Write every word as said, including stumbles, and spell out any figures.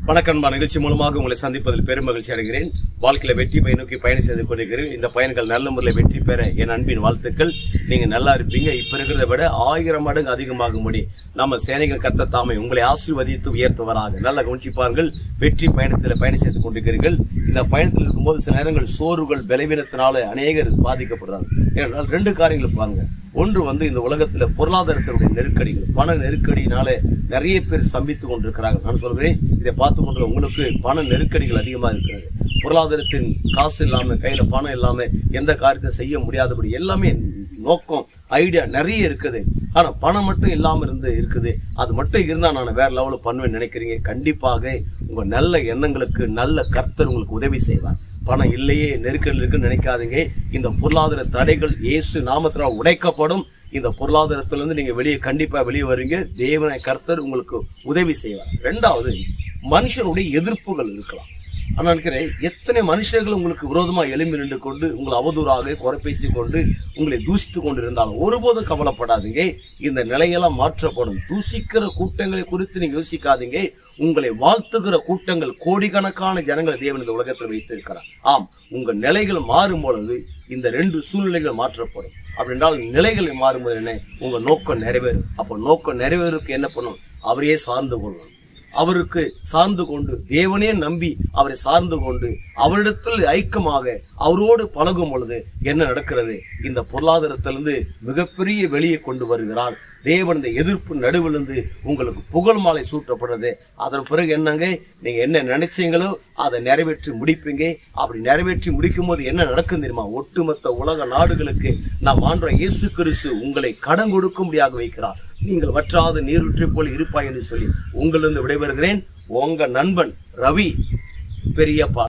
வணக்கம்பா. நிகழ்ச்சி மூலமாக உங்களை சந்திப்பதில் பெரும் மகிழ்ச்சி அடைகிறேன். வாழ்க்கையில வெற்றி பை நோக்கி பயணம் செய்து கொண்டிருக்கிறேன். இந்த பயன்கள் நல்ல முறையில் வெற்றி பெற என் அன்பின் வாழ்த்துக்கள். நீங்க நல்லா இருப்பீங்க. இப்ப இருக்கிறத விட ஆயிரம் மடங்கு அதிகமாகும்படி நம்ம சேனைகள் கர்த்தர் தாமே உங்களை ஆசீர்வதித்து உயர்த்துவராக. நல்ல கவனிப்பார்கள். வெற்றி பயணத்தில் பயணம் செய்து கொண்டிருக்கிறீர்கள். இந்த பயணத்தில் இருக்கும்போது சில நேரங்கள் சோர்வுகள் பலவீனத்தினால அநேகர் பாதிக்கப்படுறாங்க. ஏனென்றால் ரெண்டு காரியங்கள் பாருங்க. ஒன்று வந்து இந்த உலகத்துல பொருளாதாரத்தினுடைய நெருக்கடிகள், பண நெருக்கடினால நிறைய பேர் சம்பித்து கொண்டிருக்கிறாங்க. நான் சொல்கிறேன், இதை பார்த்து கொண்டு உங்களுக்கு பண நெருக்கடிகள் அதிகமா இருக்கிறது. பொருளாதாரத்தின் காசு இல்லாம, கையில பணம் இல்லாம எந்த காரியத்தை செய்ய முடியாதபடி எல்லாமே நோக்கம் ஐடியா நிறைய இருக்குது. ஆனா பணம் மட்டும் இல்லாம இருந்து இருக்குது. அது மட்டும் இருந்தா நான் வேற லெவலில் பண்ணுவேன்னு நினைக்கிறீங்க. கண்டிப்பாக உங்க நல்ல எண்ணங்களுக்கு நல்ல கர்த்தர் உங்களுக்கு உதவி செய்வார். பணம் இல்லையே, நெருக்கடி இருக்குன்னு நினைக்காதீங்க. இந்த பொருளாதார தடைகள் இயேசு நாமத்தினால் உடைக்கப்படும். இந்த பொருளாதாரத்திலிருந்து நீங்க வெளியே கண்டிப்பா வெளியே வருவீங்க. தேவனை கர்த்தர் உங்களுக்கு உதவி செய்வார். ரெண்டாவது, மனுஷனுடைய எதிர்ப்புகள் இருக்கலாம். ஆனால் நினைக்கிறேன், எத்தனை மனுஷர்கள் உங்களுக்கு விரோதமா எழும்பி நின்று கொண்டு உங்களை அவதூறாக குறை பேசி கொண்டு உங்களை தூசித்து கொண்டு இருந்தாலும் ஒருபோதும் கவலைப்படாதீங்க. இந்த நிலையெல்லாம் மாற்றப்படும். தூசிக்கிற கூட்டங்களை குறித்து நீங்க யோசிக்காதீங்க. உங்களை வாழ்த்துகிற கூட்டங்கள், கோடிக்கணக்கான ஜனங்களை தேவன் இந்த உலகத்தில் வைத்திருக்கிறார். ஆம், உங்க நிலைகள் மாறும் பொழுது இந்த ரெண்டு சூழ்நிலைகள் மாற்றப்படும். அப்படின்றால் நிலைகளை மாறும்போது என்ன, உங்க நோக்கம் நிறைவேறும். அப்போ நோக்கம் நிறைவேறதுக்கு என்ன பண்ணும்? அவரையே சார்ந்து கொள்ளணும். அவருக்கு சார்ந்து கொண்டு, தேவனே நம்பி அவரை சார்ந்து கொண்டு அவரிடத்தில் ஐக்கியமாக அவரோடு பழகும் பொழுது என்ன நடக்கிறது? இந்த பொருளாதாரத்திலிருந்து மிகப்பெரிய வெளியே கொண்டு வருகிறார் தேவன். இந்த எதிர்ப்பு நடுவிலிருந்து உங்களுக்கு புகழ் மாலை சூட்டப்படுறது. அதன் பிறகு என்னங்க, நீங்க என்ன நினைச்சீங்களோ அதை நிறைவேற்றி முடிப்பீங்க. அப்படி நிறைவேற்றி முடிக்கும் போது என்ன நடக்கும் தெரியுமா? ஒட்டுமொத்த உலக நாடுகளுக்கு நாம் ஆண்ட இயேசு கிறிஸ்து உங்களை கடன் கொடுக்கும்படியாக வைக்கிறார். நீங்கள் வற்றாத நீரூற்றை போல் இருப்பாய் என்று சொல்லி உங்களிருந்து விடைபெறுகிறேன். உங்க நண்பன் ரவி பெரியப்பா.